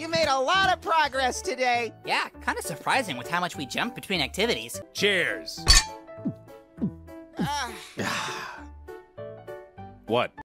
You made a lot of progress today. Yeah, kind of surprising with how much we jumped between activities. Cheers. What?